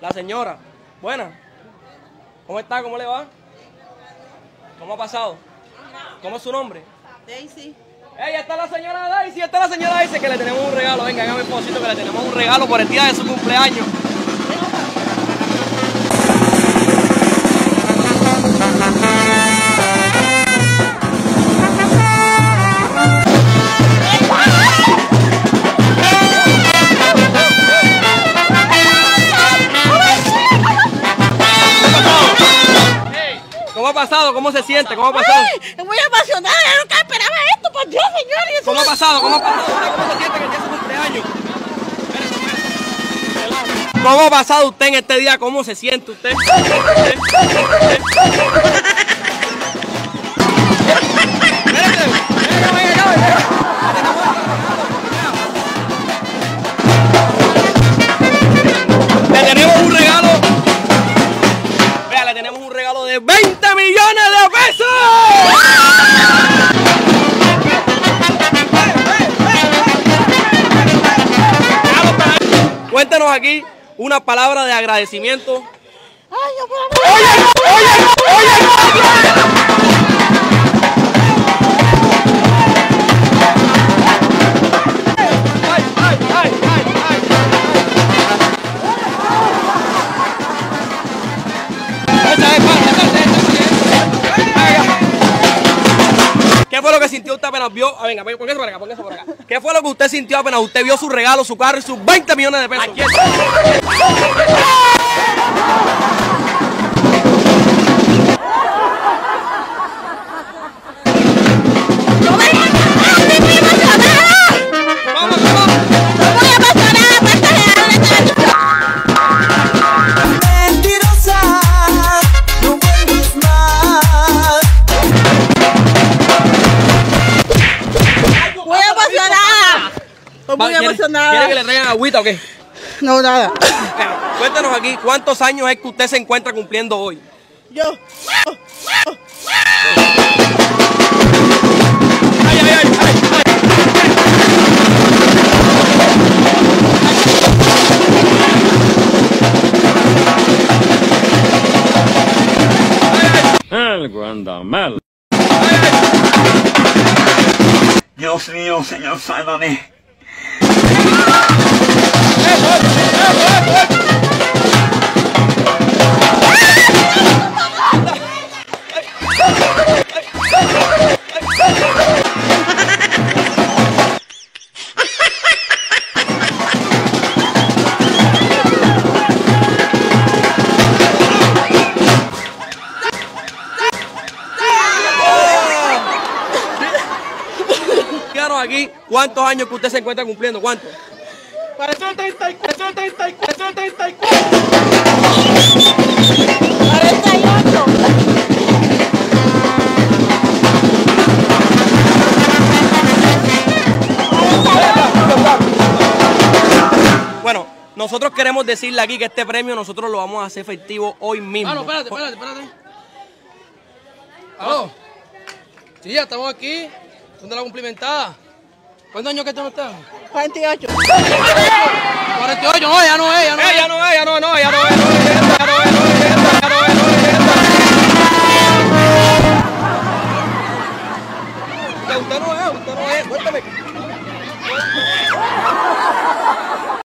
La señora. Buena. ¿Cómo está? ¿Cómo le va? ¿Cómo ha pasado? ¿Cómo es su nombre? Daisy. ¡Ey, está la señora Daisy! ¡Está la señora Daisy! Que le tenemos un regalo. Venga, hágame el posito que le tenemos un regalo por el día de su cumpleaños. ¿Cómo ha pasado? ¿Cómo se siente? ¿Cómo ha pasado? Ay, muy emocionada, yo nunca esperaba esto, por Dios, señor. ¿Cómo ha pasado? ¿Cómo ha pasado? ¿Cómo se siente que el día de su cumpleaños? ¿Cómo ha pasado usted en este día? ¿Cómo se siente usted? Le tenemos un regalo. Vea, le tenemos un regalo de 20 millones de pesos. Cuéntenos aquí una palabra de agradecimiento. Ay, yo por ¿Qué fue lo que sintió usted apenas vio? Ah, venga, póngase por acá, póngase por acá. ¿Qué fue lo que usted sintió apenas usted vio su regalo, su carro y sus 20 millones de pesos? Aquí está. muy emocionada. ¿Quiere que le traigan agüita o qué? No, nada. Cuéntanos aquí, ¿cuántos años es que usted se encuentra cumpliendo hoy? Yo. ¡Ay, ay, ay! ¡Ay, Algo anda mal. Dios mío, Señor, sálvame. Aquí, ¿cuántos años que usted se encuentra cumpliendo? ¿Cuántos? 48. Bueno, nosotros queremos decirle aquí que este premio nosotros lo vamos a hacer efectivo hoy mismo. Ah, no, espérate. ¿Aló? Sí, ya estamos aquí. ¿Dónde la cumplimentada? ¿Cuántos años que tú no estás? 48. 48, no, ya no es.